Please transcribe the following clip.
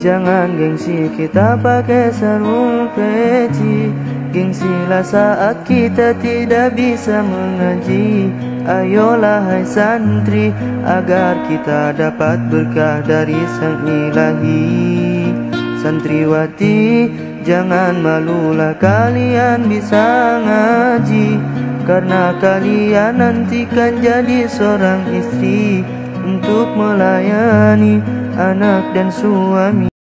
Jangan gengsi kita pakai sarung peci, gengsilah saat kita tidak bisa mengaji. Ayolah hai santri, agar kita dapat berkah dari Sang Ilahi. Santriwati, jangan malulah kalian bisa ngaji, karena kalian nanti kan jadi seorang istri untuk melayani anak dan suami.